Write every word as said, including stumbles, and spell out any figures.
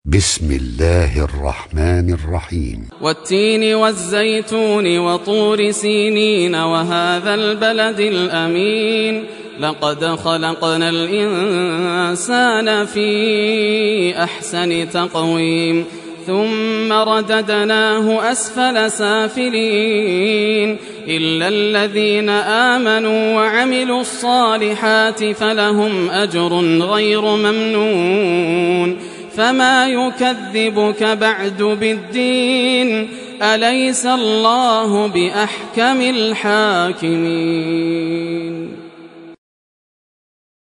بسم الله الرحمن الرحيم. والتين والزيتون وطور سينين وهذا البلد الأمين لقد خلقنا الإنسان في أحسن تقويم ثم رددناه أسفل سافلين إلا الذين آمنوا وعملوا الصالحات فلهم أجر غير ممنون فما يكذبك بعد بالدين أليس الله بأحكم الحاكمين.